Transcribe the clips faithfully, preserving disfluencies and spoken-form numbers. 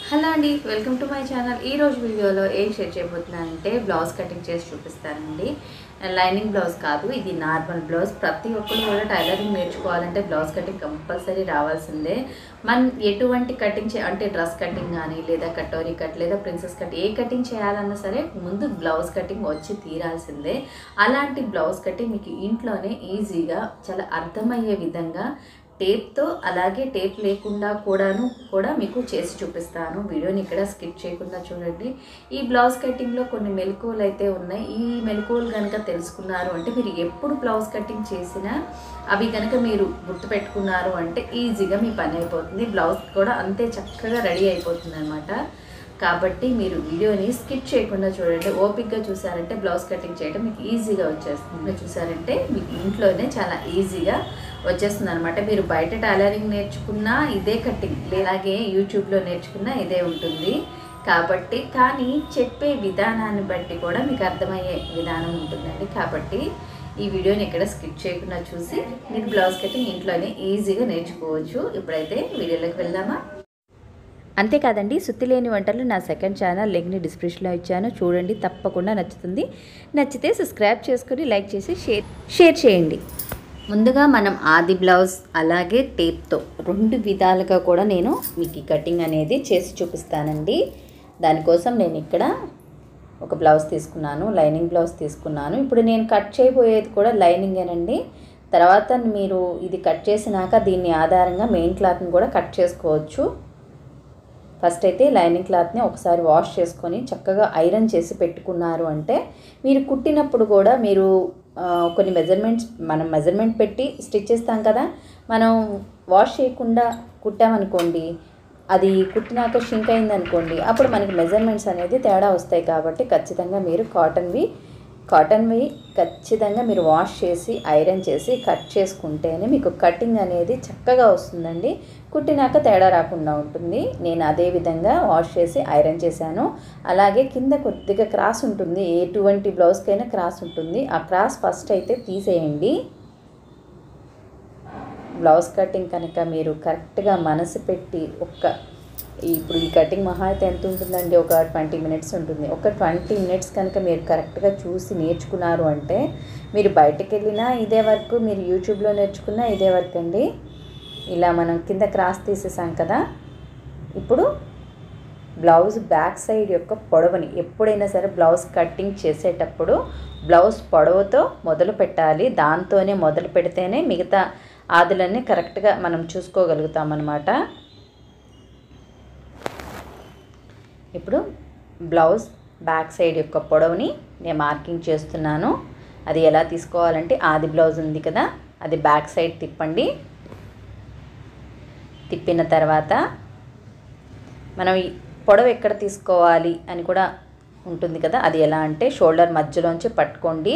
Hello అండి, welcome to my channel. ఈ రోజు వీడియోలో ఏం షేర్ చేయబోతున్నానంటే బ్లౌజ్ కటింగ్ చేసి చూపిస్తానండి. లైనింగ్ బ్లౌజ్ కాదు, ఇది నార్మల్ బ్లౌజ్. ప్రతి ఒక్కరు కూడా టైలరింగ్ నేర్చుకోవాలంటే బ్లౌజ్ కటింగ్ కంపల్సరీ రావాల్సిందే. మనం ఎటువంటి కటింగ్ చే అంటే డ్రెస్ కటింగ్ కానీ, లేదా కటోరీ కట్, లేదా ప్రిన్సెస్ కట్, ఏ కటింగ్ చేయాలన్నా సరే ముందు బ్లౌజ్ కటింగ్ వచ్చి తీరాల్సిందే. అలాంటి బ్లౌజ్ కటింగ్ మీకు ఇంట్లోనే ఈజీగా చాలా అర్థమయ్యే విధంగా టేప్తో, అలాగే టేప్ లేకుండా కూడాను కూడా మీకు చేసి చూపిస్తాను. వీడియోని ఇక్కడ స్కిప్ చేయకుండా చూడండి. ఈ బ్లౌజ్ కటింగ్లో కొన్ని మెలకువలు అయితే ఉన్నాయి. ఈ మెలకువలు కనుక తెలుసుకున్నారు అంటే మీరు ఎప్పుడు బ్లౌజ్ కటింగ్ చేసినా అవి కనుక మీరు గుర్తుపెట్టుకున్నారు అంటే ఈజీగా మీ పని అయిపోతుంది. బ్లౌజ్ కూడా అంతే చక్కగా రెడీ అయిపోతుంది అనమాట. కాబట్టి మీరు వీడియోని స్కిప్ చేయకుండా చూడండి. ఓపిక్గా చూసారంటే బ్లౌజ్ కటింగ్ చేయడం మీకు ఈజీగా వచ్చేస్తుంది. చూసారంటే మీకు ఇంట్లోనే చాలా ఈజీగా వచ్చేస్తుంది అనమాట. మీరు బయట టైలరింగ్ నేర్చుకున్నా ఇదే కటింగ్, అలాగే యూట్యూబ్లో నేర్చుకున్నా ఇదే ఉంటుంది. కాబట్టి కానీ చెప్పే విధానాన్ని బట్టి కూడా మీకు అర్థమయ్యే విధానం ఉంటుందండి. కాబట్టి ఈ వీడియోని ఇక్కడ స్కిప్ చేయకుండా చూసి మీరు బ్లౌజ్ కటింగ్ ఇంట్లోనే ఈజీగా నేర్చుకోవచ్చు. ఇప్పుడైతే వీడియోలోకి వెళ్దామా? అంతేకాదండి, సుత్తిలేని వంటలు నా సెకండ్ ఛానల్ లింక్ని డిస్క్రిప్షన్లో ఇచ్చాను, చూడండి. తప్పకుండా నచ్చుతుంది. నచ్చితే సబ్స్క్రైబ్ చేసుకుని లైక్ చేసి షేర్ షేర్ చేయండి. ముందుగా మనం ఆది బ్లౌజ్ అలాగే టేప్తో రెండు విధాలుగా కూడా నేను మీకు ఈ కటింగ్ అనేది చేసి చూపిస్తానండి. దానికోసం నేను ఇక్కడ ఒక బ్లౌజ్ తీసుకున్నాను, లైనింగ్ బ్లౌజ్ తీసుకున్నాను. ఇప్పుడు నేను కట్ చేయబోయేది కూడా లైనింగేనండి. తర్వాత మీరు ఇది కట్ చేసినాక దీన్ని ఆధారంగా మెయిన్ క్లాత్ని కూడా కట్ చేసుకోవచ్చు. ఫస్ట్ అయితే లైనింగ్ క్లాత్ని ఒకసారి వాష్ చేసుకొని చక్కగా ఐరన్ చేసి పెట్టుకున్నారు అంటే మీరు కుట్టినప్పుడు కూడా మీరు కొన్ని మెజర్మెంట్స్ మనం మెజర్మెంట్ పెట్టి స్టిచ్ చేస్తాం కదా, మనం వాష్ చేయకుండా కుట్టామనుకోండి, అది కుట్టినాక షింక్ అయిందనుకోండి, అప్పుడు మనకి మెజర్మెంట్స్ అనేది తేడా వస్తాయి. కాబట్టి ఖచ్చితంగా మీరు కాటన్వి కాటన్వి ఖచ్చితంగా మీరు వాష్ చేసి ఐరన్ చేసి కట్ చేసుకుంటేనే మీకు కటింగ్ అనేది చక్కగా వస్తుందండి. కుట్టినాక తేడా రాకుండా ఉంటుంది. నేను అదే విధంగా వాష్ చేసి ఐరన్ చేశాను. అలాగే కింద కొద్దిగా క్రాస్ ఉంటుంది, ఎటువంటి బ్లౌజ్కైనా క్రాస్ ఉంటుంది. ఆ క్రాస్ ఫస్ట్ అయితే తీసేయండి. బ్లౌజ్ కటింగ్ కనుక మీరు కరెక్ట్గా మనసు పెట్టి ఒక్క ఇప్పుడు ఈ కటింగ్ మహా అయితే ఎంత ఉంటుందండి, ఒక ట్వంటీ మినిట్స్ ఉంటుంది. ఒక ట్వంటీ మినిట్స్ కనుక మీరు కరెక్ట్గా చూసి నేర్చుకున్నారు అంటే మీరు బయటకు వెళ్ళినా ఇదే వర్క్, మీరు యూట్యూబ్లో నేర్చుకున్నా ఇదే వర్క్ అండి. ఇలా మనం కింద క్రాస్ తీసేసాం కదా, ఇప్పుడు బ్లౌజ్ బ్యాక్ సైడ్ యొక్క పొడవుని ఎప్పుడైనా సరే బ్లౌజ్ కటింగ్ చేసేటప్పుడు బ్లౌజ్ పొడవుతో మొదలు పెట్టాలి. దాంతోనే మొదలు పెడితేనే మిగతా ఆదులన్నీ కరెక్ట్గా మనం చూసుకోగలుగుతాం అన్నమాట. ఇప్పుడు బ్లౌజ్ బ్యాక్ సైడ్ యొక్క పొడవుని నేను మార్కింగ్ చేస్తున్నాను. అది ఎలా తీసుకోవాలంటే ఆది బ్లౌజ్ ఉంది కదా, అది బ్యాక్ సైడ్ తిప్పండి. తిప్పిన తర్వాత మనం ఈ పొడవు ఎక్కడ తీసుకోవాలి అని కూడా ఉంటుంది కదా, అది ఎలా అంటే షోల్డర్ మధ్యలోంచి పట్టుకోండి.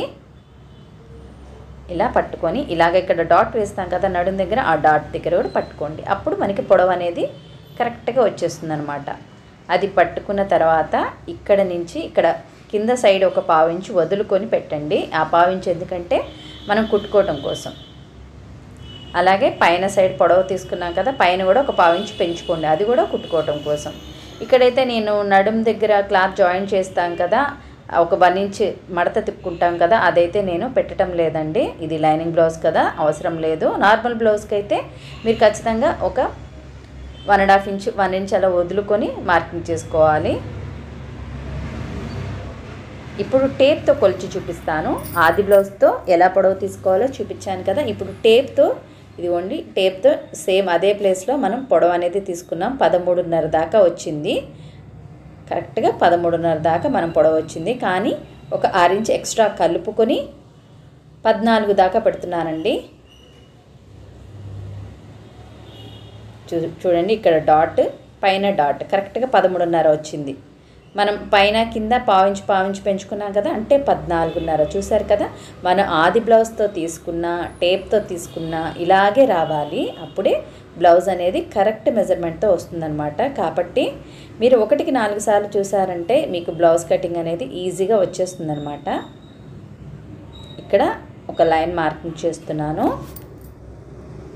ఇలా పట్టుకొని ఇలాగ ఇక్కడ డాట్ వేస్తాం కదా నడుం దగ్గర, ఆ డాట్ దగ్గర కూడా పట్టుకోండి. అప్పుడు మనకి పొడవు అనేది కరెక్ట్గా వచ్చేస్తుంది అనమాట. అది పట్టుకున్న తర్వాత ఇక్కడ నుంచి ఇక్కడ కింద సైడ్ ఒక పావించి వదులుకొని పెట్టండి. ఆ పావించి ఎందుకంటే మనం కుట్టుకోవటం కోసం. అలాగే పైన సైడ్ పొడవు తీసుకున్నాం కదా, పైన కూడా ఒక పావించి పెంచుకోండి, అది కూడా కుట్టుకోవటం కోసం. ఇక్కడైతే నేను నడుం దగ్గర క్లాత్ జాయిన్ చేస్తాం కదా, ఒక వన్ ఇంచ్ మడత తిప్పుకుంటాం కదా, అదైతే నేను పెట్టడం లేదండి. ఇది లైనింగ్ బ్లౌజ్ కదా, అవసరం లేదు. నార్మల్ బ్లౌజ్కి అయితే మీరు ఖచ్చితంగా ఒక one and half inch one inch అలా వదులుకొని మార్కింగ్ చేసుకోవాలి. ఇప్పుడు టేప్తో కొలిచి చూపిస్తాను. ఆది బ్లౌజ్తో ఎలా పొడవు తీసుకోవాలో చూపించాను కదా, ఇప్పుడు టేప్తో ఇదిగోండి, టేప్తో సేమ్ అదే ప్లేస్లో మనం పొడవు అనేది తీసుకున్నాం. పదమూడున్నర దాకా వచ్చింది. కరెక్ట్గా పదమూడున్నర దాకా మనం పొడవు వచ్చింది. కానీ ఒక ఆరు ఇంచ్ ఎక్స్ట్రా కలుపుకొని పద్నాలుగు దాకా పెడుతున్నానండి. చూ చూడండి ఇక్కడ డాట్, పైన డాట్ కరెక్ట్గా పదమూడున్నర వచ్చింది. మనం పైన కింద పావించి పావించి పెంచుకున్నాం కదా, అంటే పద్నాలుగున్నర. చూసారు కదా, మనం ఆది బ్లౌజ్తో తీసుకున్న టేప్తో తీసుకున్న ఇలాగే రావాలి. అప్పుడే బ్లౌజ్ అనేది కరెక్ట్ మెజర్మెంట్తో వస్తుందన్నమాట. కాబట్టి మీరు ఒకటికి నాలుగు సార్లు చూసారంటే మీకు బ్లౌజ్ కటింగ్ అనేది ఈజీగా వచ్చేస్తుందన్నమాట. ఇక్కడ ఒక లైన్ మార్కింగ్ చేస్తున్నాను.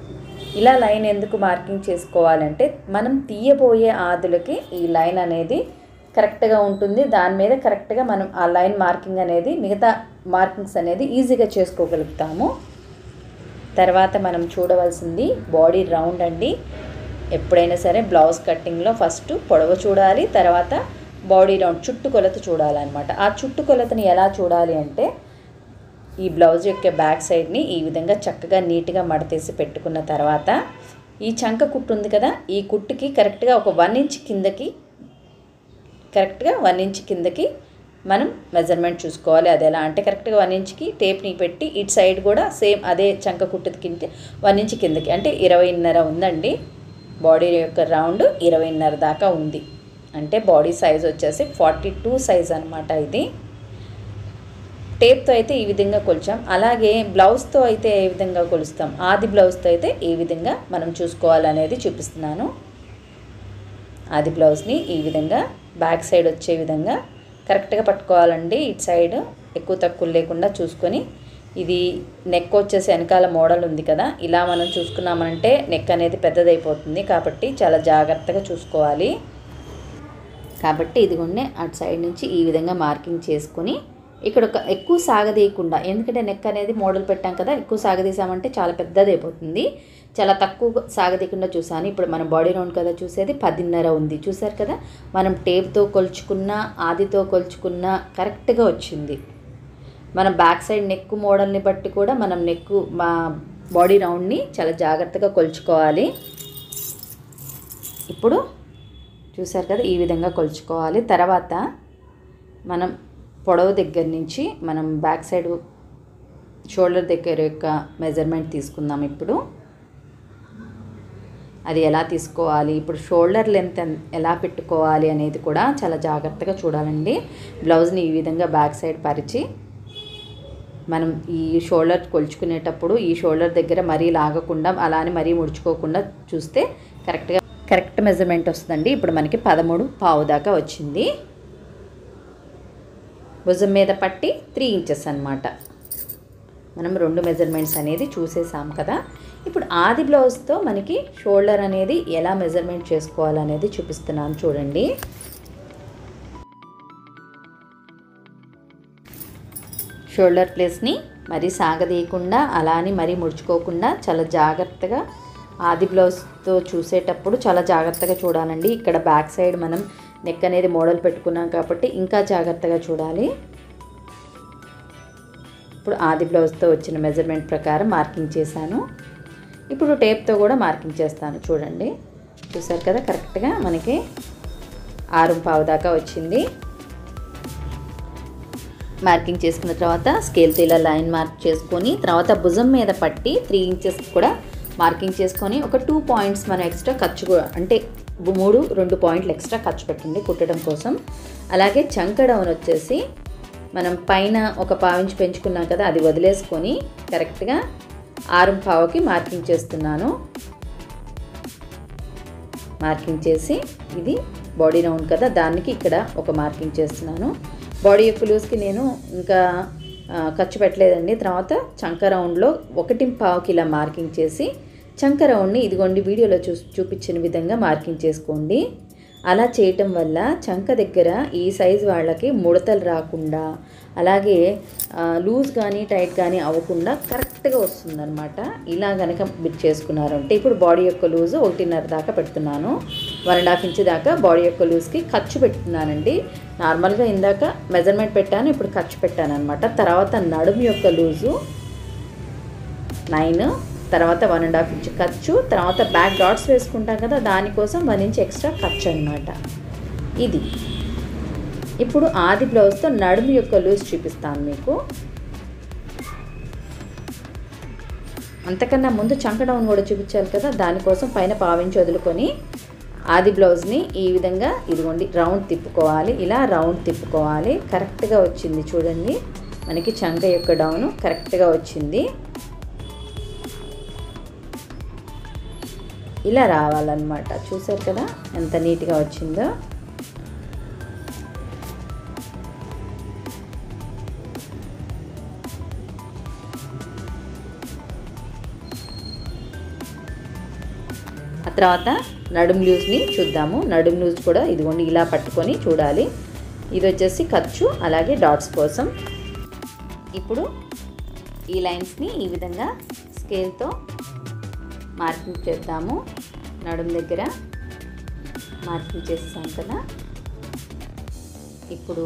ఇలా లైన్ ఎందుకు మార్కింగ్ చేసుకోవాలంటే మనం తీయబోయే ఆదులకి ఈ లైన్ అనేది కరెక్ట్గా ఉంటుంది. దాని మీద కరెక్ట్గా మనం ఆ లైన్ మార్కింగ్ అనేది మిగతా మార్కింగ్స్ అనేది ఈజీగా చేసుకోగలుగుతాము. తర్వాత మనం చూడవలసింది బాడీ రౌండ్ అండి. ఎప్పుడైనా సరే బ్లౌజ్ కటింగ్లో ఫస్ట్ పొడవు చూడాలి, తర్వాత బాడీ రౌండ్ చుట్టు కొలత చూడాలన్నమాట. ఆ చుట్టు కొలతని ఎలా చూడాలి అంటే ఈ బ్లౌజ్ యొక్క బ్యాక్ సైడ్ని ఈ విధంగా చక్కగా నీట్గా మడతేసి పెట్టుకున్న తర్వాత ఈ చంక కుట్టు ఉంది కదా, ఈ కుట్టుకి కరెక్ట్గా ఒక వన్ ఇంచ్ కిందకి కరెక్ట్గా వన్ ఇంచ్ కిందకి మనం మెజర్మెంట్ చూసుకోవాలి. అది ఎలా అంటే కరెక్ట్గా వన్ ఇంచ్కి టేప్ని పెట్టి ఇటు సైడ్ కూడా సేమ్ అదే చంక కుట్టుకి కింద వన్ ఇంచ్ కిందకి అంటే ఇరవైన్నర ఉందండి. బాడీ యొక్క రౌండ్ ఇరవైన్నర దాకా ఉంది. అంటే బాడీ సైజ్ వచ్చేసి ఫార్టీ టూ సైజ్ అనమాట. ఇది టేప్తో అయితే ఈ విధంగా కొలిచాం. అలాగే బ్లౌజ్తో అయితే ఏ విధంగా కొలుస్తాం, ఆది బ్లౌజ్తో అయితే ఏ విధంగా మనం చూసుకోవాలనేది చూపిస్తున్నాను. ఆది బ్లౌజ్ని ఈ విధంగా బ్యాక్ సైడ్ వచ్చే విధంగా కరెక్ట్గా పట్టుకోవాలండి. ఇటు సైడ్ ఎక్కువ తక్కువ లేకుండా చూసుకొని, ఇది నెక్ వచ్చేసి వెనకాల మోడల్ ఉంది కదా, ఇలా మనం చూసుకున్నామంటే నెక్ అనేది పెద్దదైపోతుంది. కాబట్టి చాలా జాగ్రత్తగా చూసుకోవాలి. కాబట్టి ఇదిగోండి అటు సైడ్ నుంచి ఈ విధంగా మార్కింగ్ చేసుకొని ఇక్కడ ఒక ఎక్కువ సాగదీయకుండా, ఎందుకంటే నెక్ అనేది మోడల్ పెట్టాం కదా, ఎక్కువ సాగదీసామంటే చాలా పెద్దదైపోతుంది. చాలా తక్కువ సాగదీయకుండా చూసాను. ఇప్పుడు మనం బాడీ రౌండ్ కదా చూసేది, పదిన్నర ఉంది. చూసారు కదా, మనం టేప్తో కొలుచుకున్న ఆదితో కొలుచుకున్న కరెక్ట్గా వచ్చింది. మనం బ్యాక్ సైడ్ నెక్ మోడల్ని బట్టి కూడా మనం నెక్ మా బాడీ రౌండ్ని చాలా జాగ్రత్తగా కొలుచుకోవాలి. ఇప్పుడు చూసారు కదా, ఈ విధంగా కొలుచుకోవాలి. తర్వాత మనం పొడవు దగ్గర నుంచి మనం బ్యాక్ సైడ్ షోల్డర్ దగ్గర యొక్క మెజర్మెంట్ తీసుకుందాం. ఇప్పుడు అది ఎలా తీసుకోవాలి, ఇప్పుడు షోల్డర్ లెంత్ ఎలా పెట్టుకోవాలి అనేది కూడా చాలా జాగ్రత్తగా చూడాలండి. బ్లౌజ్ని ఈ విధంగా బ్యాక్ సైడ్ పరిచి మనం ఈ షోల్డర్ కొలుచుకునేటప్పుడు ఈ షోల్డర్ దగ్గర మరీ లాగకుండా అలానే మరీ ముడుచుకోకుండా చూస్తే కరెక్ట్గా కరెక్ట్ మెజర్మెంట్ వస్తుందండి. ఇప్పుడు మనకి పదమూడు పావు దాకా వచ్చింది. భుజం మీద పట్టి త్రీ ఇంచెస్ అనమాట. మనం రెండు మెజర్మెంట్స్ అనేది చూసేసాం కదా. ఇప్పుడు ఆది బ్లౌజ్తో మనకి షోల్డర్ అనేది ఎలా మెజర్మెంట్ చేసుకోవాలనేది చూపిస్తున్నాను చూడండి. షోల్డర్ ప్లేస్ని మరీ సాగదీయకుండా అలానే మరీ ముడుచుకోకుండా చాలా జాగ్రత్తగా ఆది బ్లౌజ్తో చూసేటప్పుడు చాలా జాగ్రత్తగా చూడాలండి. ఇక్కడ బ్యాక్ సైడ్ మనం నెక్ అనేది మోడల్ పెట్టుకున్నాం కాబట్టి ఇంకా జాగ్రత్తగా చూడాలి. ఇప్పుడు ఆది బ్లౌజ్తో వచ్చిన మెజర్మెంట్ ప్రకారం మార్కింగ్ చేశాను. ఇప్పుడు టేప్తో కూడా మార్కింగ్ చేస్తాను చూడండి. చూసారు కదా, కరెక్ట్గా మనకి ఆరు పావు దాకా వచ్చింది. మార్కింగ్ చేసుకున్న తర్వాత స్కేల్తో ఇలా లైన్ మార్క్ చేసుకొని తర్వాత భుజం మీద పట్టి త్రీ ఇంచెస్ కూడా మార్కింగ్ చేసుకొని ఒక టూ పాయింట్స్ మనం ఎక్స్ట్రా ఖర్చు అంటే మూడు రెండు పాయింట్లు ఎక్స్ట్రా ఖర్చు పెట్టండి కుట్టడం కోసం. అలాగే చంక డౌన్ వచ్చేసి మనం పైన ఒక పావించి పెంచుకున్నాం కదా, అది వదిలేసుకొని కరెక్ట్గా ఆరు పావుకి మార్కింగ్ చేస్తున్నాను. మార్కింగ్ చేసి ఇది బాడీ రౌండ్ కదా, దానికి ఇక్కడ ఒక మార్కింగ్ చేస్తున్నాను. బాడీ యొక్క లూజ్కి నేను ఇంకా ఖర్చు పెట్టలేదండి. తర్వాత చంక రౌండ్లో ఒకటి పావుకి ఇలా మార్కింగ్ చేసి చంక రౌండ్ని ఇదిగోండి వీడియోలో చూ చూపించిన విధంగా మార్కింగ్ చేసుకోండి. అలా చేయటం వల్ల చంక దగ్గర ఈ సైజు వాళ్ళకి ముడతలు రాకుండా అలాగే లూజ్ కానీ టైట్ కానీ అవ్వకుండా కరెక్ట్గా వస్తుందన్నమాట. ఇలా కనుక మీరు చేసుకున్నారంటే ఇప్పుడు బాడీ యొక్క లూజు ఒకటిన్నర దాకా పెడుతున్నాను. వన్ అండ్ హాఫ్ ఇంచ్ దాకా బాడీ యొక్క లూజ్కి ఖర్చు పెడుతున్నానండి. నార్మల్గా ఇందాక మెజర్మెంట్ పెట్టాను, ఇప్పుడు ఖర్చు పెట్టాను అనమాట. తర్వాత నడుము యొక్క లూజు నైన్, తర్వాత వన్ అండ్ హాఫ్ ఇంచ్ ఖర్చు, తర్వాత బ్యాక్ డాట్స్ వేసుకుంటాం కదా దానికోసం వన్ ఇంచ్ ఎక్స్ట్రా ఖర్చు అనమాట. ఇది ఇప్పుడు ఆది బ్లౌజ్తో నడుము యొక్క లూజ్ చూపిస్తాను మీకు. అంతకన్నా ముందు చంక డౌన్ కూడా చూపించాలి కదా, దానికోసం పైన పావించి వదులుకొని ఆది బ్లౌజ్ని ఈ విధంగా ఇదిగోండి రౌండ్ తిప్పుకోవాలి. ఇలా రౌండ్ తిప్పుకోవాలి. కరెక్ట్గా వచ్చింది చూడండి, మనకి చంక యొక్క డౌన్ కరెక్ట్గా వచ్చింది. ఇలా రావాలన్నమాట. చూసారు కదా ఎంత నీట్గా వచ్చిందో. తర్వాత నడుము లూజ్ని చూద్దాము. నడుము లూజ్ కూడా ఇదిగోండి ఇలా పట్టుకొని చూడాలి. ఇది వచ్చేసి ఖర్చు, అలాగే డాట్స్ కోసం. ఇప్పుడు ఈ లైన్స్ని ఈ విధంగా స్కేల్తో మార్కింగ్ చేద్దాము. నడుము దగ్గర మార్కింగ్ చేసేసాం కదా. ఇప్పుడు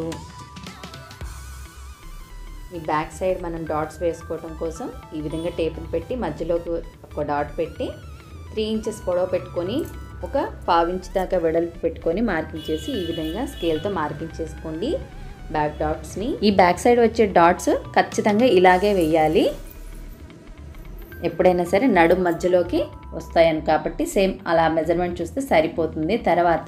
ఈ బ్యాక్ సైడ్ మనం డాట్స్ వేసుకోవడం కోసం ఈ విధంగా టేపుని పెట్టి మధ్యలోకి ఒక డాట్ పెట్టి త్రీ ఇంచెస్ పొడవు పెట్టుకొని ఒక పావించి దాకా వెడల్పు పెట్టుకొని మార్కింగ్ చేసి ఈ విధంగా స్కేల్తో మార్కింగ్ చేసుకోండి బ్యాక్ డాట్స్ని. ఈ బ్యాక్ సైడ్ వచ్చే డాట్స్ ఖచ్చితంగా ఇలాగే వేయాలి. ఎప్పుడైనా సరే నడుము మధ్యలోకి వస్తాయని కాబట్టి సేమ్ అలా మెజర్మెంట్ చూస్తే సరిపోతుంది. తర్వాత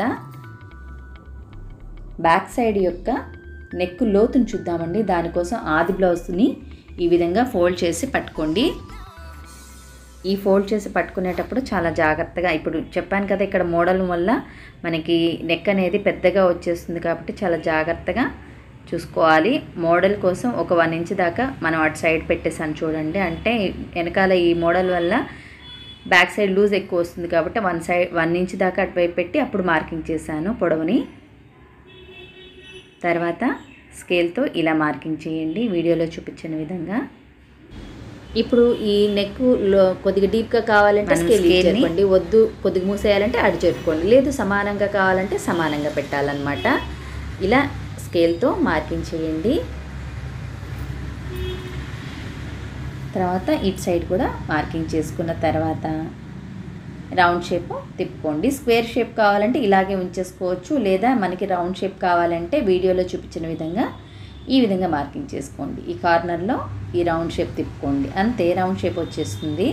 బ్యాక్ సైడ్ యొక్క నెక్ లోతుని చూద్దామండి. దానికోసం ఆది బ్లౌజ్ని ఈ విధంగా ఫోల్డ్ చేసి పట్టుకోండి. ఈ ఫోల్డ్ చేసి పట్టుకునేటప్పుడు చాలా జాగ్రత్తగా, ఇప్పుడు చెప్పాను కదా ఇక్కడ మోడల్ వల్ల మనకి నెక్ అనేది పెద్దగా వచ్చేస్తుంది కాబట్టి చాలా జాగ్రత్తగా చూసుకోవాలి. మోడల్ కోసం ఒక వన్ ఇంచ్ దాకా మనం అటు సైడ్ పెట్టేసాను చూడండి. అంటే వెనకాల ఈ మోడల్ వల్ల బ్యాక్ సైడ్ లూజ్ ఎక్కువ వస్తుంది కాబట్టి వన్ సైడ్ వన్ ఇంచ్ దాకా అటువైపు పెట్టి అప్పుడు మార్కింగ్ చేశాను పొడవుని. తర్వాత స్కేల్తో ఇలా మార్కింగ్ చేయండి వీడియోలో చూపించిన విధంగా. ఇప్పుడు ఈ నెక్ కొద్దిగా డీప్గా కావాలంటే స్కేల్ చేరుకోండి, వద్దు కొద్దిగా మూసేయాలంటే అటు చేరుకోండి, లేదు సమానంగా కావాలంటే సమానంగా పెట్టాలన్నమాట. ఇలా స్కేల్తో మార్కింగ్ చేయండి. తర్వాత ఇటు సైడ్ కూడా మార్కింగ్ చేసుకున్న తర్వాత రౌండ్ షేప్ తిప్పుకోండి. స్క్వేర్ షేప్ కావాలంటే ఇలాగే ఉంచేసుకోవచ్చు, లేదా మనకి రౌండ్ షేప్ కావాలంటే వీడియోలో చూపించిన విధంగా ఈ విధంగా మార్కింగ్ చేసుకోండి. ఈ కార్నర్లో ఈ రౌండ్ షేప్ తిప్పుకోండి, అంతే రౌండ్ షేప్ వచ్చేస్తుంది.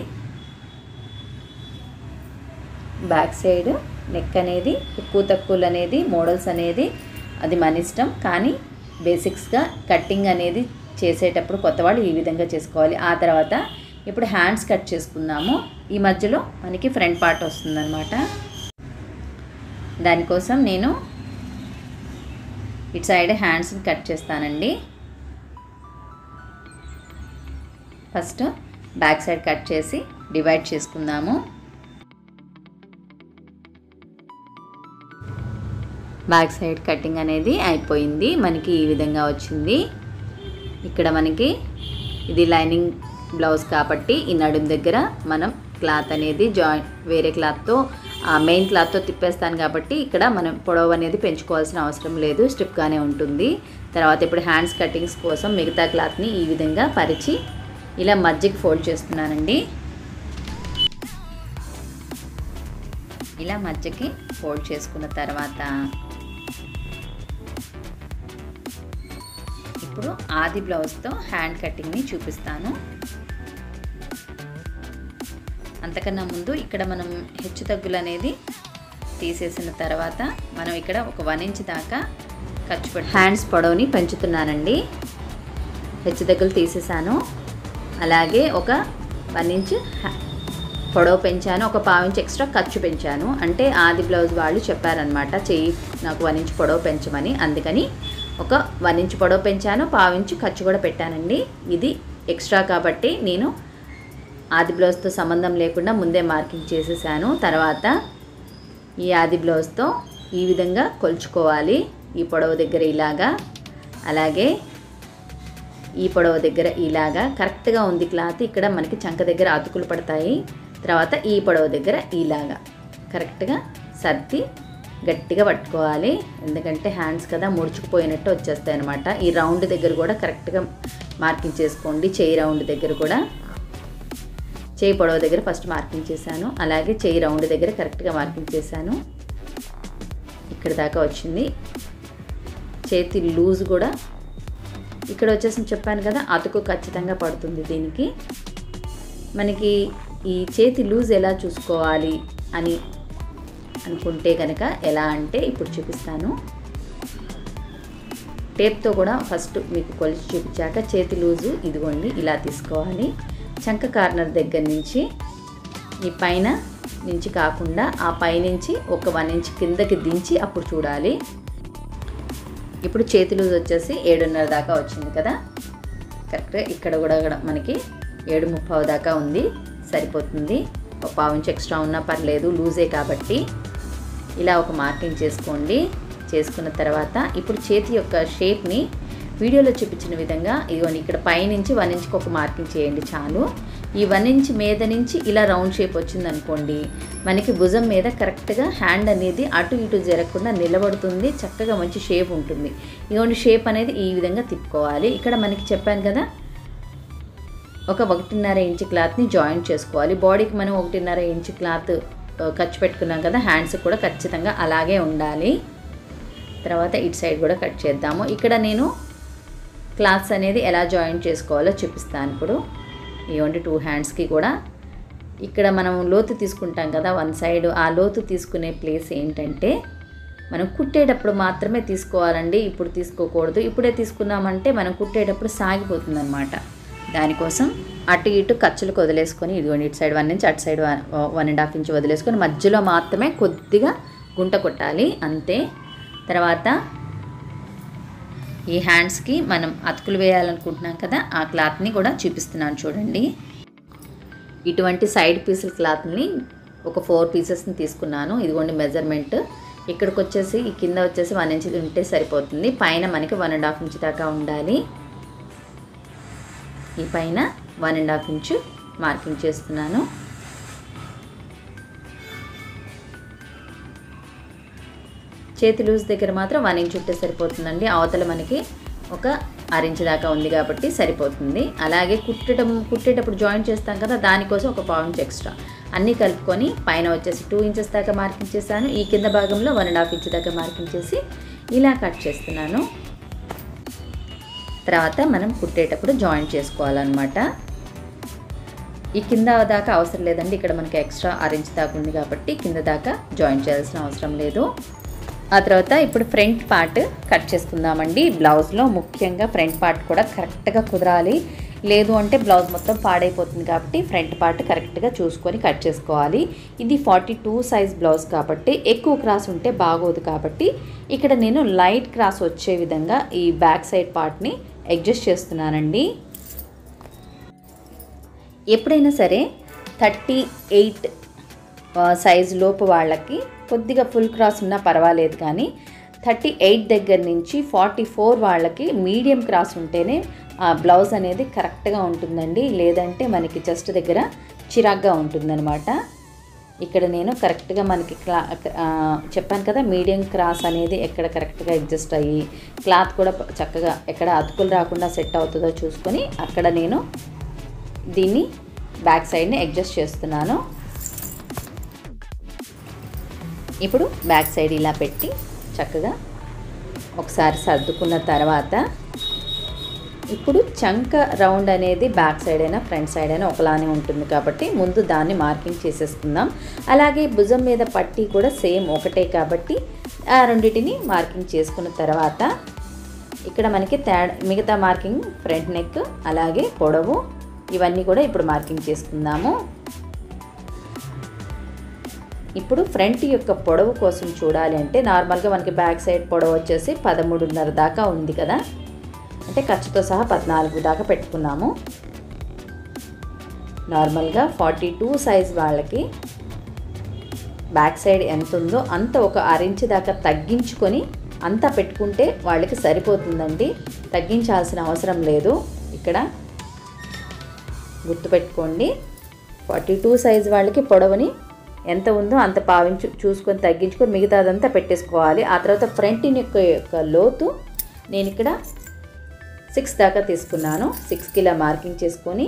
బ్యాక్ సైడ్ నెక్ అనేది ఎక్కువ తక్కువలు అనేది మోడల్స్ అనేది అది మన ఇష్టం, కానీ బేసిక్స్గా కట్టింగ్ అనేది చేసేటప్పుడు కొత్తవాళ్ళు ఈ విధంగా చేసుకోవాలి. ఆ తర్వాత ఇప్పుడు హ్యాండ్స్ కట్ చేసుకుందాము. ఈ మధ్యలో మనకి ఫ్రంట్ పార్ట్ వస్తుందన్నమాట. దానికోసం నేను ఇటు సైడ్ హ్యాండ్స్ని కట్ చేస్తానండి. ఫస్ట్ బ్యాక్ సైడ్ కట్ చేసి డివైడ్ చేసుకుందాము. బ్యాక్ సైడ్ కటింగ్ అనేది అయిపోయింది. మనకి ఈ విధంగా వచ్చింది. ఇక్కడ మనకి ఇది లైనింగ్ బ్లౌజ్ కాబట్టి ఈ నడుము దగ్గర మనం క్లాత్ అనేది జాయింట్ వేరే క్లాత్తో మెయిన్ క్లాత్తో తిప్పేస్తాను కాబట్టి ఇక్కడ మనం పొడవు అనేది పెంచుకోవాల్సిన అవసరం లేదు, స్ట్రిప్గానే ఉంటుంది. తర్వాత ఇప్పుడు హ్యాండ్స్ కటింగ్స్ కోసం మిగతా క్లాత్ని ఈ విధంగా పరిచి ఇలా మధ్యకి ఫోల్డ్ చేస్తున్నానండి. ఇలా మధ్యకి ఫోల్డ్ చేసుకున్న తర్వాత ఇప్పుడు ఆది బ్లౌజ్తో హ్యాండ్ కటింగ్ని చూపిస్తాను. అంతకన్నా ముందు ఇక్కడ మనం హెచ్చు తగ్గులు అనేది తీసేసిన తర్వాత మనం ఇక్కడ ఒక వన్ ఇంచ్ దాకా ఖర్చు పెట్టి హ్యాండ్స్ పొడవుని పెంచుతున్నానండి. హెచ్చు తగ్గులు తీసేసాను, అలాగే ఒక వన్ ఇంచ్ పొడవు పెంచాను, ఒక పావు ఇంచ్ ఎక్స్ట్రా ఖర్చు పెంచాను. అంటే ఆది బ్లౌజ్ వాళ్ళు చెప్పారనమాట చెయ్యి నాకు వన్ ఇంచ్ పొడవు పెంచమని, అందుకని ఒక వన్ ఇంచ్ పొడవు పెంచాను, పావు ఇంచ్ ఖర్చు కూడా పెట్టానండి. ఇది ఎక్స్ట్రా కాబట్టి నేను ఆది బ్లౌజ్తో సంబంధం లేకుండా ముందే మార్కింగ్ చేసేసాను. తర్వాత ఈ ఆది బ్లౌజ్తో ఈ విధంగా కొలుచుకోవాలి. ఈ పొడవు దగ్గర ఇలాగా, అలాగే ఈ పొడవు దగ్గర ఇలాగా కరెక్ట్గా ఉంది క్లాత్. ఇక్కడ మనకి చంక దగ్గర అతుకులు పడతాయి. తర్వాత ఈ పొడవు దగ్గర ఇలాగా కరెక్ట్గా సర్ది గట్టిగా పట్టుకోవాలి, ఎందుకంటే హ్యాండ్స్ కదా ముడుచుకుపోయినట్టు వచ్చేస్తాయి అన్నమాట. ఈ రౌండ్ దగ్గర కూడా కరెక్ట్గా మార్కింగ్ చేసుకోండి. చేయి రౌండ్ దగ్గర కూడా, చేయి పొడవు దగ్గర ఫస్ట్ మార్కింగ్ చేశాను, అలాగే చేయి రౌండ్ దగ్గర కరెక్ట్గా మార్కింగ్ చేశాను. ఇక్కడ దాకా వచ్చింది. చేతి లూజ్ కూడా ఇక్కడ వచ్చేసి చెప్పాను కదా అతుకు ఖచ్చితంగా పడుతుంది. దీనికి మనకి ఈ చేతి లూజ్ ఎలా చూసుకోవాలి అని అనుకుంటే కనుక ఎలా అంటే ఇప్పుడు చూపిస్తాను. టేప్తో కూడా ఫస్ట్ మీకు కొలిచి చూపించాక చేతి లూజు ఇదిగోండి ఇలా తీసుకోవాలి. చంక కార్నర్ దగ్గర నుంచి ఈ పైన నుంచి కాకుండా ఆ పైనుంచి ఒక వన్ ఇంచ్ కిందకి దించి అప్పుడు చూడాలి. ఇప్పుడు చేతి లూజ్ వచ్చేసి ఏడున్నర దాకా వచ్చింది కదా, కరెక్ట్గా ఇక్కడ కూడా మనకి ఏడు ముప్పావు దాకా ఉంది, సరిపోతుంది. ఒక పావు ఇంచ్ ఎక్స్ట్రా ఉన్నా పర్లేదు, లూజే కాబట్టి. ఇలా ఒక మార్కింగ్ చేసుకోండి. చేసుకున్న తర్వాత ఇప్పుడు చేతి యొక్క షేప్ని వీడియోలో చూపించిన విధంగా ఇదిగోండి ఇక్కడ పైనుంచి వన్ ఇంచ్కి ఒక మార్కింగ్ చేయండి చాలు. ఈ వన్ ఇంచ్ మీద నుంచి ఇలా రౌండ్ షేప్ వచ్చిందనుకోండి, మనకి భుజం మీద కరెక్ట్గా హ్యాండ్ అనేది అటు ఇటు జరగకుండా నిలబడుతుంది, చక్కగా మంచి షేప్ ఉంటుంది. ఇదిగోండి షేప్ అనేది ఈ విధంగా తిప్పుకోవాలి. ఇక్కడ మనకి చెప్పాను కదా, ఒక ఒకటిన్నర ఇంచ్ క్లాత్ని జాయింట్ చేసుకోవాలి. బాడీకి మనం ఒకటిన్నర ఇంచ్ క్లాత్ ఖర్చు పెట్టుకున్నాం కదా, హ్యాండ్స్ కూడా ఖచ్చితంగా అలాగే ఉండాలి. తర్వాత ఇటు సైడ్ కూడా కట్ చేద్దాము. ఇక్కడ నేను క్లాత్స్ అనేది ఎలా జాయింట్ చేసుకోవాలో చూపిస్తాను ఇప్పుడు. ఇవ్వండి టూ హ్యాండ్స్కి కూడా ఇక్కడ మనం లోతు తీసుకుంటాం కదా వన్ సైడ్, ఆ లోతు తీసుకునే ప్లేస్ ఏంటంటే మనం కుట్టేటప్పుడు మాత్రమే తీసుకోవాలండి, ఇప్పుడు తీసుకోకూడదు. ఇప్పుడే తీసుకున్నామంటే మనం కుట్టేటప్పుడు సాగిపోతుంది అనమాట. దానికోసం అటు ఇటు ఖర్చులకు వదిలేసుకొని ఇదిగోండి ఇటు సైడ్ వన్ ఇంచ్ అటు side one and half inch వదిలేసుకొని మధ్యలో మాత్రమే కొద్దిగా గుంట కొట్టాలి అంతే. తర్వాత ఈ హ్యాండ్స్కి మనం అతుకులు వేయాలనుకుంటున్నాం కదా, ఆ క్లాత్ని కూడా చూపిస్తున్నాను చూడండి. ఇటువంటి సైడ్ పీసుల క్లాత్ని ఒక ఫోర్ పీసెస్ని తీసుకున్నాను. ఇదిగోండి మెజర్మెంట్. ఇక్కడికి వచ్చేసి ఈ కింద వచ్చేసి వన్ ఇంచ్ ఉంటే సరిపోతుంది. పైన మనకి వన్ అండ్ హాఫ్ ఇంచ్ దాకా ఉండాలి. ఈ పైన one and half inch marking చేస్తున్నాను. చేతి లూజ్ దగ్గర మాత్రం వన్ ఇంచ్ ఉంటే సరిపోతుందండి. అవతల మనకి ఒక అరించ్ దాకా ఉంది కాబట్టి సరిపోతుంది. అలాగే కుట్టడం కుట్టేటప్పుడు జాయింట్ చేస్తాం కదా, దానికోసం ఒక పావు ఇంచ్ ఎక్స్ట్రా అన్నీ కలుపుకొని పైన వచ్చేసి టూ ఇంచెస్ దాకా మార్కింగ్ చేశాను. ఈ కింద భాగంలో వన్ అండ్ హాఫ్ ఇంచ్ దాకా మార్కింగ్ చేసి ఇలా కట్ చేస్తున్నాను. తర్వాత మనం కుట్టేటప్పుడు జాయింట్ చేసుకోవాలన్నమాట. ఈ కింద దాకా అవసరం లేదండి, ఇక్కడ మనకి ఎక్స్ట్రా అరించ్ దాకా ఉంది కాబట్టి కింద దాకా జాయింట్ చేయాల్సిన అవసరం లేదు. ఆ తర్వాత ఇప్పుడు ఫ్రంట్ పార్ట్ కట్ చేసుకుందామండి. బ్లౌజ్లో ముఖ్యంగా ఫ్రంట్ పార్ట్ కూడా కరెక్ట్గా కుదరాలి, లేదు అంటే బ్లౌజ్ మొత్తం పాడైపోతుంది కాబట్టి ఫ్రంట్ పార్ట్ కరెక్ట్గా చూసుకొని కట్ చేసుకోవాలి. ఇది ఫార్టీ టూ సైజ్ బ్లౌజ్ కాబట్టి ఎక్కువ క్రాస్ ఉంటే బాగోదు కాబట్టి ఇక్కడ నేను లైట్ క్రాస్ వచ్చే విధంగా ఈ బ్యాక్ సైడ్ పార్ట్ని అడ్జస్ట్ చేస్తున్నానండి. ఎప్పుడైనా సరే థర్టీ ఎయిట్ సైజు లోపు వాళ్ళకి కొద్దిగా ఫుల్ క్రాస్ ఉన్నా పర్వాలేదు, కానీ థర్టీ ఎయిట్ దగ్గర నుంచి ఫార్టీ ఫోర్ వాళ్ళకి మీడియం క్రాస్ ఉంటేనే ఆ బ్లౌజ్ అనేది కరెక్ట్గా ఉంటుందండి, లేదంటే మనకి చెస్ట్ దగ్గర చిరాగ్గా ఉంటుందన్నమాట. ఇక్కడ నేను కరెక్ట్గా మనకి క్లా చెప్పాను కదా, మీడియం క్రాస్ అనేది ఎక్కడ కరెక్ట్గా అడ్జస్ట్ అయ్యి క్లాత్ కూడా చక్కగా ఎక్కడ అతుకులు రాకుండా సెట్ అవుతుందో చూసుకొని అక్కడ నేను దీన్ని బ్యాక్ సైడ్ని అడ్జస్ట్ చేస్తున్నాను. ఇప్పుడు బ్యాక్ సైడ్ ఇలా పెట్టి చక్కగా ఒకసారి సర్దుకున్న తర్వాత ఇప్పుడు చంక రౌండ్ అనేది బ్యాక్ సైడ్ అయినా ఫ్రంట్ సైడ్ అయినా ఒకలానే ఉంటుంది కాబట్టి ముందు దాన్ని మార్కింగ్ చేసేసుకుందాం. అలాగే భుజం మీద పట్టీ కూడా సేమ్ ఒకటే కాబట్టి ఆ రెండింటిని మార్కింగ్ చేసుకున్న తర్వాత ఇక్కడ మనకి తేడా మిగతా మార్కింగ్ ఫ్రంట్ నెక్ అలాగే పొడవు ఇవన్నీ కూడా ఇప్పుడు మార్కింగ్ చేసుకుందాము. ఇప్పుడు ఫ్రంట్ యొక్క పొడవు కోసం చూడాలి అంటే నార్మల్గా మనకి బ్యాక్ సైడ్ పొడవు వచ్చేసి పదమూడున్నర దాకా ఉంది కదా, అంటే ఖర్చుతో సహా పద్నాలుగు దాకా పెట్టుకున్నాము. నార్మల్గా ఫార్టీ టూ సైజ్ వాళ్ళకి బ్యాక్ సైడ్ ఎంత ఉందో అంత ఒక అరించ్ దాకా తగ్గించుకొని అంతా పెట్టుకుంటే వాళ్ళకి సరిపోతుందండి, తగ్గించాల్సిన అవసరం లేదు. ఇక్కడ గుర్తుపెట్టుకోండి, ఫార్టీ టూ సైజ్ వాళ్ళకి పొడవుని ఎంత ఉందో అంత పావించు చూసుకొని తగ్గించుకొని మిగతాదంతా పెట్టేసుకోవాలి. ఆ తర్వాత ఫ్రంట్ నెక్ యొక్క లోతు నేను ఇక్కడ సిక్స్ దాకా తీసుకున్నాను. సిక్స్కి ఇలా మార్కింగ్ చేసుకొని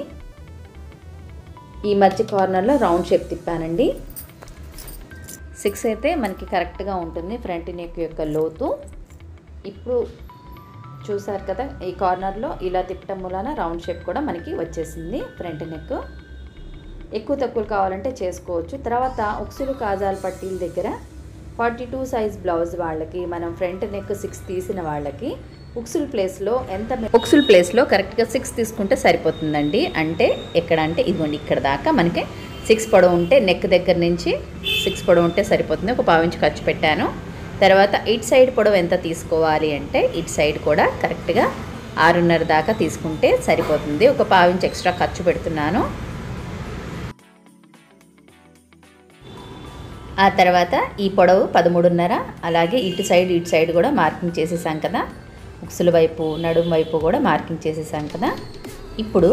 ఈ మధ్య కార్నర్లో రౌండ్ షేప్ తిప్పానండి. సిక్స్ అయితే మనకి కరెక్ట్గా ఉంటుంది ఫ్రంట్ నెక్ యొక్క లోతు. ఇప్పుడు చూసారు కదా, ఈ కార్నర్లో ఇలా తిప్పటం వలన రౌండ్ షేప్ కూడా మనకి వచ్చేసింది ఫ్రంట్ నెక్. ఎక్కువ తక్కువ కావాలంటే చేసుకోవచ్చు. తర్వాత ఉక్సులు కాజాల పట్టీల దగ్గర ఫార్టీ టూ సైజ్ బ్లౌజ్ వాళ్ళకి మనం ఫ్రంట్ నెక్ సిక్స్ తీసిన వాళ్ళకి ఉక్సుల్ ప్లేస్లో ఎంత ఉక్సుల్ ప్లేస్లో కరెక్ట్గా సిక్స్ తీసుకుంటే సరిపోతుందండి. అంటే ఎక్కడ అంటే ఇదిగోండి ఇక్కడ దాకా మనకి సిక్స్ పొడవు ఉంటే నెక్ దగ్గర నుంచి సిక్స్ పొడవు ఉంటే సరిపోతుంది. ఒక పావించి ఖర్చు పెట్టాను. తర్వాత ఇటు సైడ్ పొడవు ఎంత తీసుకోవాలి అంటే ఇటు సైడ్ కూడా కరెక్ట్గా ఆరున్నర దాకా తీసుకుంటే సరిపోతుంది. ఒక పావించి ఎక్స్ట్రా ఖర్చు పెడుతున్నాను. ఆ తర్వాత ఈ పొడవు పదమూడున్నర, అలాగే ఇటు సైడ్ ఇటు సైడ్ కూడా మార్కింగ్ చేసేసాం కదా, ఉక్సుల వైపు నడుము వైపు కూడా మార్కింగ్ చేసేసాం కదా. ఇప్పుడు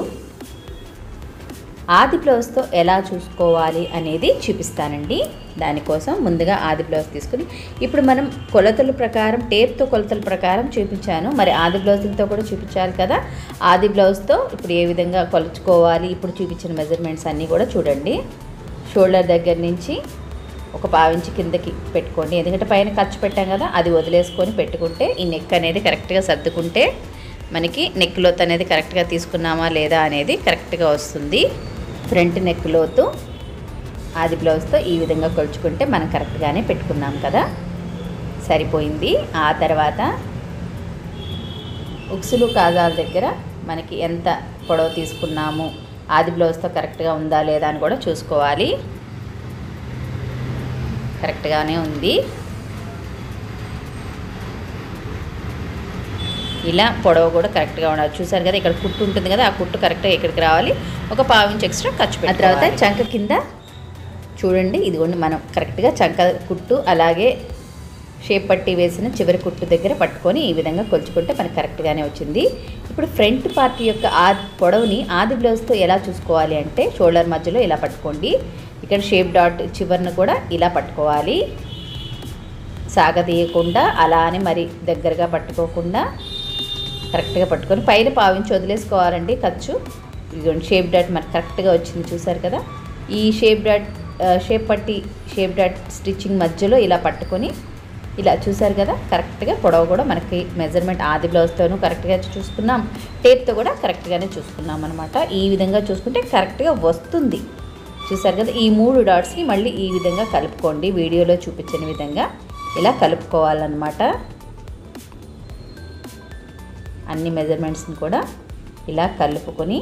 ఆది బ్లౌజ్తో ఎలా చూసుకోవాలి అనేది చూపిస్తానండి. దానికోసం ముందుగా ఆది బ్లౌజ్ తీసుకుని ఇప్పుడు మనం కొలతల ప్రకారం టేప్తో కొలతల ప్రకారం చూపించాను, మరి ఆది బ్లౌజులతో కూడా చూపించాలి కదా. ఆది బ్లౌజ్తో ఇప్పుడు ఏ విధంగా కొలుచుకోవాలి, ఇప్పుడు చూపించిన మెజర్మెంట్స్ అన్నీ కూడా చూడండి. షోల్డర్ దగ్గర నుంచి ఒక పావించి కిందకి పెట్టుకోండి, ఎందుకంటే పైన ఖర్చు పెట్టాం కదా, అది వదిలేసుకొని పెట్టుకుంటే ఈ నెక్ అనేది కరెక్ట్గా సర్దుకుంటే మనకి నెక్ లోతు అనేది కరెక్ట్గా తీసుకున్నామా లేదా అనేది కరెక్ట్గా వస్తుంది. ఫ్రంట్ నెక్ లోతు ఆది బ్లౌజ్తో ఈ విధంగా కొలుచుకుంటే మనం కరెక్ట్గానే పెట్టుకున్నాం కదా, సరిపోయింది. ఆ తర్వాత ఉక్సులు కాజాల దగ్గర మనకి ఎంత పొడవు తీసుకున్నాము, ఆది బ్లౌజ్తో కరెక్ట్గా ఉందా లేదా అని కూడా చూసుకోవాలి. కరెక్ట్గానే ఉంది. ఇలా పొడవు కూడా కరెక్ట్గా ఉండాలి. చూసారు కదా, ఇక్కడ కుట్టు ఉంటుంది కదా, ఆ కుట్టు కరెక్ట్గా ఇక్కడికి రావాలి. ఒక పావు ఇంచ్ ఎక్స్ట్రా ఖర్చు పెట్టి, ఆ తర్వాత చంక కింద చూడండి, ఇదిగోండి మనం కరెక్ట్గా చంక కుట్టు అలాగే షేప్ పట్టి వేసిన చివరి కుట్టు దగ్గర పట్టుకొని ఈ విధంగా కొలుచుకుంటే మనకి కరెక్ట్గానే వచ్చింది. ఇప్పుడు ఫ్రంట్ పార్ట్ యొక్క ఆ పొడవుని ఆది బ్లౌజ్తో ఎలా చూసుకోవాలి అంటే షోల్డర్ మధ్యలో ఇలా పట్టుకోండి, ఇక్కడ షేప్ డాట్ చివరిని కూడా ఇలా పట్టుకోవాలి. సాగదీయకుండా అలానే మరి దగ్గరగా పట్టుకోకుండా కరెక్ట్గా పట్టుకొని పైన పావించి వదిలేసుకోవాలండి ఖర్చు. ఇదిగోండి షేప్ డాట్ మనకు కరెక్ట్గా వచ్చింది, చూసారు కదా. ఈ షేప్ డాట్ షేప్ పట్టి షేప్ డాట్ స్టిచ్చింగ్ మధ్యలో ఇలా పట్టుకొని ఇలా చూసారు కదా, కరెక్ట్గా పొడవు కూడా మనకి మెజర్మెంట్ ఆది బ్లౌజ్తోనూ కరెక్ట్గా చూసుకున్నాం, టేప్తో కూడా కరెక్ట్గానే చూసుకున్నాం అనమాట. ఈ విధంగా చూసుకుంటే కరెక్ట్గా వస్తుంది. చూసారు కదా, ఈ మూడు డాట్స్ని మళ్ళీ ఈ విధంగా కలుపుకోండి, వీడియోలో చూపించిన విధంగా ఇలా కలుపుకోవాలన్నమాట. అన్ని మెజర్మెంట్స్ని కూడా ఇలా కలుపుకొని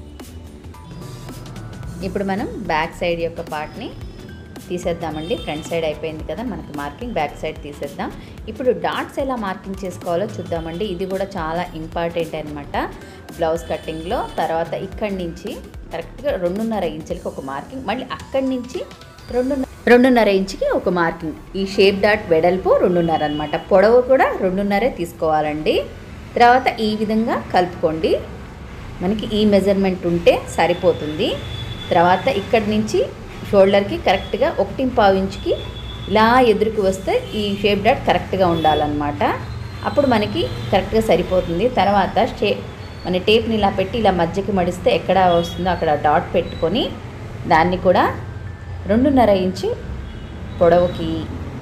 ఇప్పుడు మనం బ్యాక్ సైడ్ యొక్క పార్ట్ని తీసేద్దామండి. ఫ్రంట్ సైడ్ అయిపోయింది కదా మనకి మార్కింగ్, బ్యాక్ సైడ్ తీసేద్దాం. ఇప్పుడు డాట్స్ ఎలా మార్కింగ్ చేసుకోవాలో చూద్దామండి. ఇది కూడా చాలా ఇంపార్టెంట్ అనమాట బ్లౌజ్ కటింగ్లో. తర్వాత ఇక్కడి నుంచి కరెక్ట్గా రెండున్నర ఇంచులకి ఒక మార్కింగ్, మళ్ళీ అక్కడి నుంచి రెండు రెండున్నర ఇంచుకి ఒక మార్కింగ్. ఈ షేప్ డాట్ వెడల్పు రెండున్నర అనమాట, పొడవు కూడా రెండున్నరే తీసుకోవాలండి. తర్వాత ఈ విధంగా కలుపుకోండి, మనకి ఈ మెజర్మెంట్ ఉంటే సరిపోతుంది. తర్వాత ఇక్కడి నుంచి షోల్డర్కి కరెక్ట్గా ఒకటి పావు ఇంచుకి ఇలా ఎదురుకి వస్తే ఈ షేప్ డాట్ కరెక్ట్గా ఉండాలన్నమాట, అప్పుడు మనకి కరెక్ట్గా సరిపోతుంది. తర్వాత షే మన టేప్ని ఇలా పెట్టి ఇలా మధ్యకి మడిస్తే ఎక్కడ వస్తుందో అక్కడ డాట్ పెట్టుకొని దాన్ని కూడా రెండున్నర ఇంచు పొడవుకి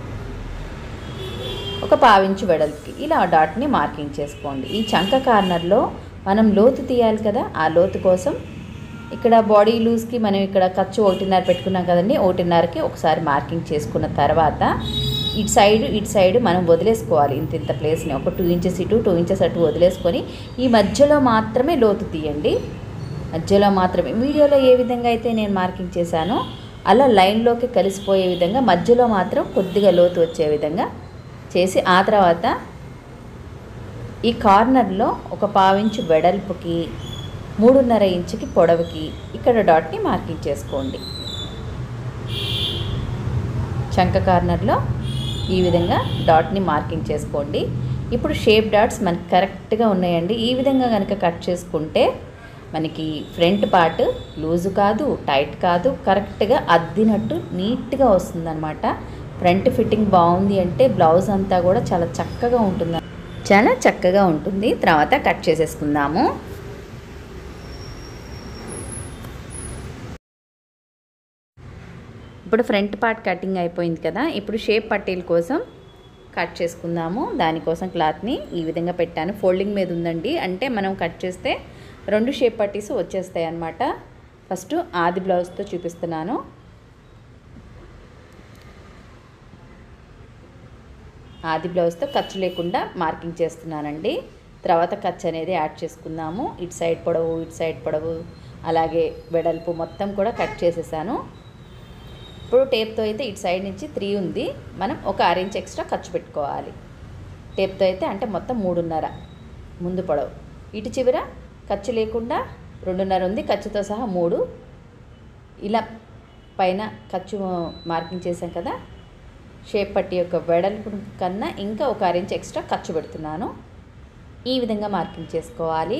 ఒక పావించు వెడల్పుకి ఇలా డాట్ని మార్కింగ్ చేసుకోండి. ఈ చంక కార్నర్లో మనం లోతు తీయాలి కదా, ఆ లోతు కోసం ఇక్కడ బాడీ లూజ్కి మనం ఇక్కడ ఖర్చు ఒకటిన్నర పెట్టుకున్నాం కదండి, ఒకటిన్నరకి ఒకసారి మార్కింగ్ చేసుకున్న తర్వాత ఇటు సైడ్ ఇటు సైడ్ మనం వదిలేసుకోవాలి. ఇంత ఇంత ప్లేస్ని ఒక టూ ఇంచెస్ ఇటు టూ ఇంచెస్ అటు వదిలేసుకొని ఈ మధ్యలో మాత్రమే లోతు తీయండి, మధ్యలో మాత్రమే. వీడియోలో ఏ విధంగా అయితే నేను మార్కింగ్ చేశానో అలా లైన్లోకి కలిసిపోయే విధంగా మధ్యలో మాత్రం కొద్దిగా లోతు వచ్చే విధంగా చేసి, ఆ తర్వాత ఈ కార్నర్లో ఒక పావించు వెడల్పుకి మూడున్నర ఇంచుకి పొడవుకి ఇక్కడ డాట్ని మార్కింగ్ చేసుకోండి. చంక కార్నర్లో ఈ విధంగా డాట్ని మార్కింగ్ చేసుకోండి. ఇప్పుడు షేప్ డాట్స్ మనకి కరెక్ట్గా ఉన్నాయండి. ఈ విధంగా కనుక కట్ చేసుకుంటే మనకి ఫ్రంట్ పార్ట్ లూజు కాదు, టైట్ కాదు, కరెక్ట్గా అద్దినట్టు నీట్గా వస్తుందన్నమాట. ఫ్రంట్ ఫిట్టింగ్ బాగుంది అంటే బ్లౌజ్ అంతా కూడా చాలా చక్కగా ఉంటుంది, చాలా చక్కగా ఉంటుంది. తర్వాత కట్ చేసేసుకుందాము. ఇప్పుడు ఫ్రంట్ పార్ట్ కటింగ్ అయిపోయింది కదా, ఇప్పుడు షేప్ పట్టీల కోసం కట్ చేసుకుందాము. దానికోసం క్లాత్ని ఈ విధంగా పెట్టాను, ఫోల్డింగ్ మీద ఉందండి, అంటే మనం కట్ చేస్తే రెండు షేప్ పట్టీస్ వచ్చేస్తాయి అన్నమాట. ఫస్ట్ ఆది బ్లౌజ్తో చూపిస్తున్నాను. ఆది బ్లౌజ్తో ఖర్చు లేకుండా మార్కింగ్ చేస్తున్నానండి. తర్వాత ఖర్చు అనేది యాడ్ చేసుకుందాము. ఇటు సైడ్ పొడవు ఇటు సైడ్ పొడవు అలాగే వెడల్పు మొత్తం కూడా కట్ చేసేసాను. ఇప్పుడు టేప్తో అయితే ఇటు సైడ్ నుంచి త్రీ ఉంది, మనం ఒక అర ఇంచ్ ఎక్స్ట్రా ఖర్చు పెట్టుకోవాలి. టేప్తో అయితే అంటే మొత్తం మూడున్నర ముందు పొడవు, ఇటు చివర ఖర్చు లేకుండా రెండున్నర ఉంది, ఖర్చుతో సహా మూడు. ఇలా పైన ఖర్చు మార్కింగ్ చేసాం కదా, షేప్ పట్టి యొక్క వెడల్పు కన్నా ఇంకా ఒక అర ఇంచ్ ఎక్స్ట్రా ఖర్చు పెడుతున్నాను. ఈ విధంగా మార్కింగ్ చేసుకోవాలి.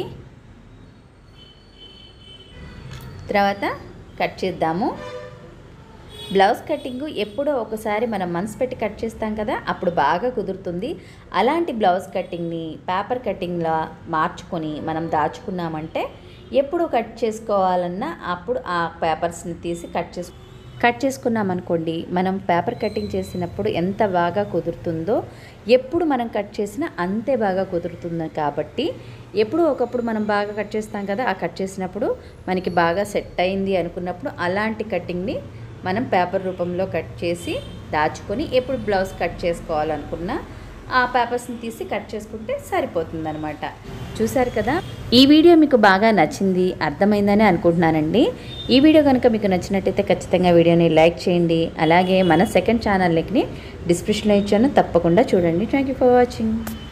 తర్వాత కట్ చేద్దాము. బ్లౌజ్ కటింగ్ ఎప్పుడో ఒకసారి మనం మనసు పెట్టి కట్ చేస్తాం కదా, అప్పుడు బాగా కుదురుతుంది. అలాంటి బ్లౌజ్ కటింగ్ని పేపర్ కటింగ్లా మార్చుకొని మనం దాచుకున్నామంటే ఎప్పుడు కట్ చేసుకోవాలన్నా అప్పుడు ఆ పేపర్స్ని తీసి కట్ చేసు కట్ చేసుకున్నామనుకోండి, మనం పేపర్ కటింగ్ చేసినప్పుడు ఎంత బాగా కుదురుతుందో ఎప్పుడు మనం కట్ చేసినా అంతే బాగా కుదురుతుంది. కాబట్టి ఎప్పుడు ఒకప్పుడు మనం బాగా కట్ చేస్తాం కదా, ఆ కట్ చేసినప్పుడు మనకి బాగా సెట్ అయింది అనుకున్నప్పుడు అలాంటి కటింగ్ని మనం పేపర్ రూపంలో కట్ చేసి దాచుకొని ఎప్పుడు బ్లౌజ్ కట్ చేసుకోవాలనుకున్నా ఆ పేపర్స్ని తీసి కట్ చేసుకుంటే సరిపోతుందన్నమాట. చూసారు కదా, ఈ వీడియో మీకు బాగా నచ్చింది, అర్థమైందని అనుకుంటున్నానండి. ఈ వీడియో కనుక మీకు నచ్చినట్టయితే ఖచ్చితంగా వీడియోని లైక్ చేయండి. అలాగే మన సెకండ్ ఛానల్ లింక్ని డిస్క్రిప్షన్లో ఇచ్చాను, తప్పకుండా చూడండి. Thank you for watching.